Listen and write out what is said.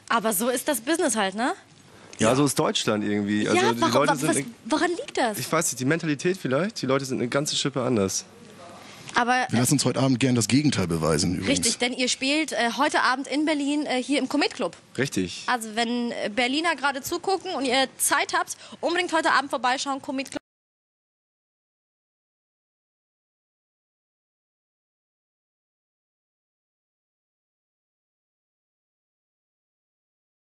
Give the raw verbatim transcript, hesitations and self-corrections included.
Aber so ist das Business halt, ne? Ja, ja, so ist Deutschland irgendwie. Also ja, die warum, Leute was, sind, woran liegt das? Ich weiß nicht, die Mentalität vielleicht. Die Leute sind eine ganze Schippe anders. Aber, Wir lassen uns heute Abend gern das Gegenteil beweisen übrigens. Richtig, denn ihr spielt äh, heute Abend in Berlin äh, hier im Komet Club. Richtig. Also wenn Berliner gerade zugucken und ihr Zeit habt, unbedingt heute Abend vorbeischauen, Komet Club.